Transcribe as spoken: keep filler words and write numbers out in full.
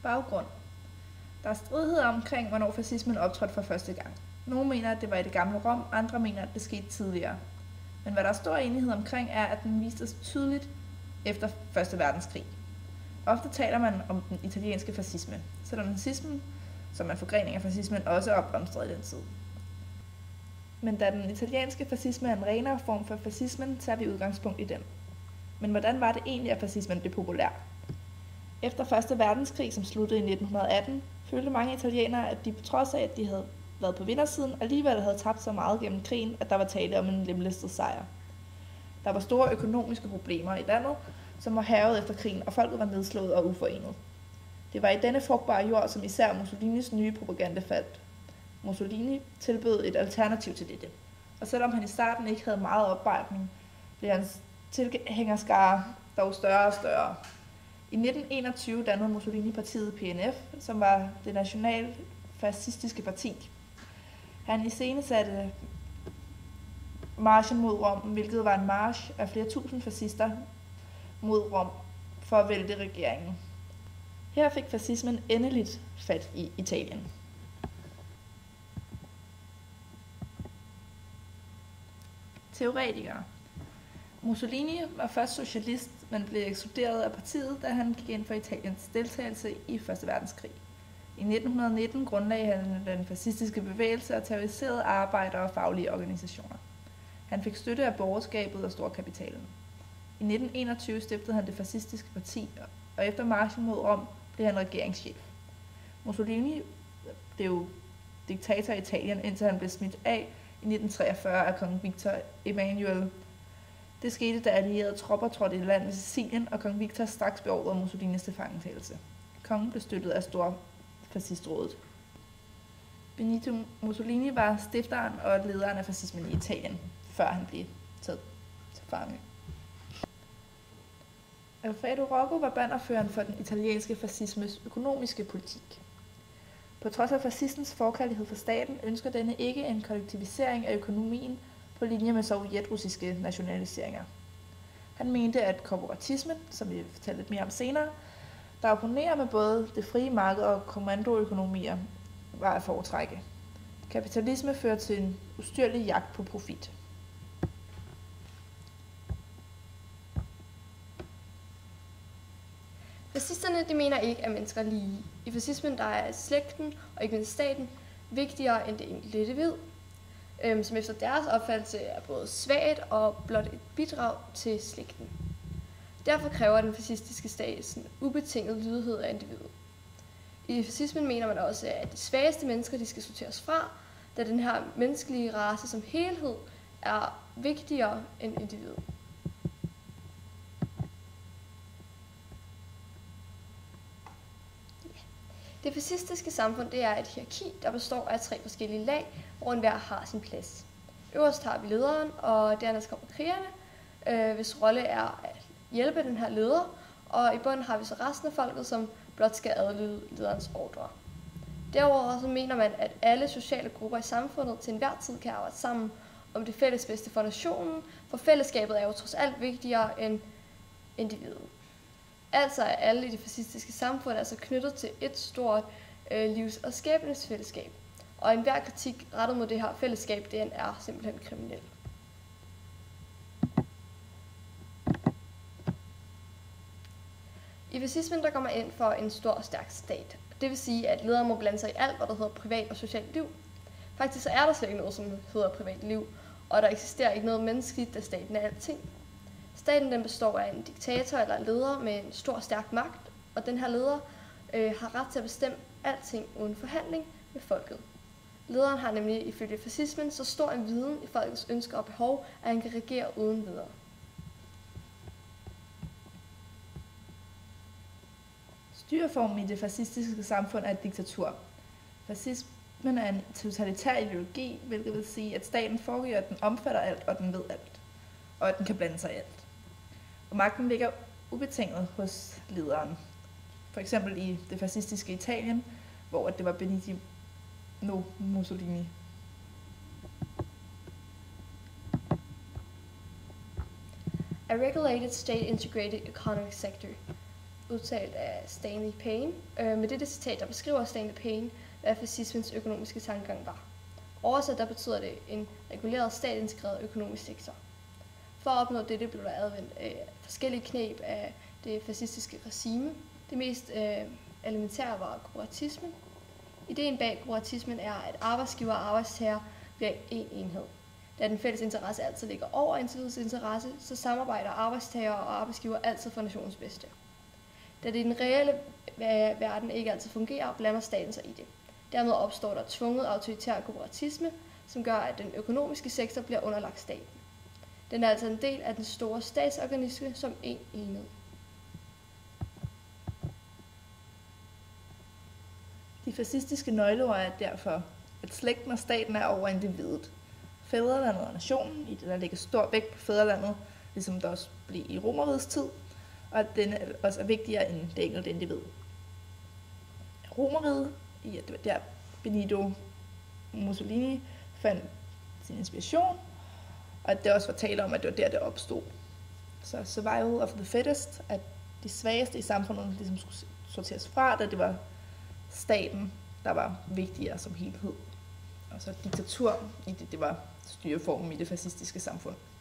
Baggrund. Der er stridigheder omkring, hvornår fascismen optrådte for første gang. Nogle mener, at det var i det gamle Rom, andre mener, at det skete tidligere. Men hvad der er stor enighed omkring, er, at den viste sig tydeligt efter første verdenskrig. Ofte taler man om den italienske fascisme, selvom nazismen, som er forgrening af fascismen, også er opblomstret i den tid. Men da den italienske fascisme er en renere form for fascismen, tager vi udgangspunkt i den. Men hvordan var det egentlig, at fascismen blev populær? Efter første verdenskrig, som sluttede i nitten atten, følte mange italienere, at de på trods af, at de havde været på vindersiden, alligevel havde tabt så meget gennem krigen, at der var tale om en lemlæstet sejr. Der var store økonomiske problemer i landet, som var hærget efter krigen, og folket var nedslået og uforenet. Det var i denne frugtbare jord, som især Mussolinis nye propaganda faldt. Mussolini tilbød et alternativ til dette, og selvom han i starten ikke havde meget opbakning, blev hans tilhængerskare dog større og større. I nitten enogtyve dannede Mussolini partiet P N F, som var det nationalfascistiske parti. Han iscenesatte marchen mod Rom, hvilket var en march af flere tusind fascister mod Rom for at vælte regeringen. Her fik fascismen endeligt fat i Italien. Teoretikere. Mussolini var først socialist, men blev ekskluderet af partiet, da han gik ind for Italiens deltagelse i første verdenskrig. I nitten nitten grundlagde han den fascistiske bevægelse og terroriserede arbejdere og faglige organisationer. Han fik støtte af borgerskabet og storkapitalen. I nitten enogtyve stiftede han det fascistiske parti, og efter marchen mod Rom blev han regeringschef. Mussolini blev diktator i Italien, indtil han blev smidt af i nitten treogfyrre af kong Victor Emmanuel. Det skete, da allierede tropper trådte i land ved Sicilien, og kong Victor straks beordrede Mussolinis tilfangetagelse. Kongen blev støttet af Storfascistrådet. Benito Mussolini var stifteren og lederen af fascismen i Italien, før han blev taget til fange. Alfredo Rocco var bannerføreren for den italienske fascismes økonomiske politik. På trods af fascistens forkærlighed for staten, ønsker denne ikke en kollektivisering af økonomien på linje med sovjetrussiske nationaliseringer. Han mente, at korporatismen, som vi vil fortælle lidt mere om senere, der opponerer med både det frie marked og kommandoøkonomier, var at foretrække. Kapitalisme fører til en ustyrlig jagt på profit. Fascisterne de mener ikke, at mennesker er lige. I fascismen der er slægten og ikke mindst staten vigtigere end det enkelte individ, øhm, som efter deres opfattelse er både svagt og blot et bidrag til slægten. Derfor kræver den fascistiske stat en ubetinget lydighed af individet. I fascismen mener man også, at de svageste mennesker de skal sorteres fra, da den her menneskelige race som helhed er vigtigere end individet. Det fascistiske samfund det er et hierarki, der består af tre forskellige lag, hvor enhver har sin plads. Øverst har vi lederen, og dernæst kommer krigerne, øh, hvis rolle er at hjælpe den her leder, og i bunden har vi så resten af folket, som blot skal adlyde lederens ordre. Derudover så mener man, at alle sociale grupper i samfundet til enhver tid kan arbejde sammen om det fælles bedste for nationen, for fællesskabet er jo trods alt vigtigere end individet. Altså er alle i det fascistiske samfund altså knyttet til et stort øh, livs- og skæbnesfællesskab. Og enhver kritik rettet mod det her fællesskab, den er simpelthen kriminel. I fascismen der går man ind for en stor og stærk stat. Det vil sige, at ledere må blande sig i alt, hvad der hedder privat og socialt liv. Faktisk så er der slet ikke noget, som hedder privat liv, og der eksisterer ikke noget menneskeligt, da staten er alting. Staten den består af en diktator eller leder med en stor stærk magt, og den her leder øh, har ret til at bestemme alting uden forhandling med folket. Lederen har nemlig ifølge fascismen så stor en viden i folkets ønsker og behov, at han kan regere uden videre. Styreformen i det fascistiske samfund er et diktatur. Fascismen er en totalitær ideologi, hvilket vil sige, at staten foregiver, at den omfatter alt, og den ved alt, og at den kan blande sig i alt. Og magten ligger ubetinget hos lederen. For eksempel i det fascistiske Italien, hvor det var Benito Mussolini. A regulated state integrated economic sector. udtalt af Stanley Payne. Øh, med dette citat, der beskriver Stanley Payne, hvad fascismens økonomiske tankegang var. Oversat, der betyder det en reguleret statintegreret økonomisk sektor. For at opnå dette blev der advendt øh, forskellige kneb af det fascistiske regime. Det mest øh, elementære var kooperatismen. Ideen bag kooperatismen er, at arbejdsgiver og arbejdstager bliver en enhed. Da den fælles interesse altid ligger over individets interesse, så samarbejder arbejdstager og arbejdsgiver altid for nationens bedste. Da det i den reelle verden ikke altid fungerer, blander staten sig i det. Dermed opstår der tvunget autoritær kooperatisme, som gør, at den økonomiske sektor bliver underlagt staten. Den er altså en del af den store statsorganisme som en enhed. De fascistiske nøgleord er derfor, at slægten og staten er over individet. Fædrelandet og nationen, i det der ligger stor vægt på fædrelandet, ligesom der også blev i Romerrigets tid, og at den også er vigtigere end det enkelte individ. Romerriget, ja, det var der Benito Mussolini fandt sin inspiration, og at det også var tale om, at det var der, det opstod. Så survival of the fittest, at de svageste i samfundet ligesom skulle sorteres fra, da det var staten, der var vigtigere som helhed. Og så diktatur, i det, det var styreformen i det fascistiske samfund.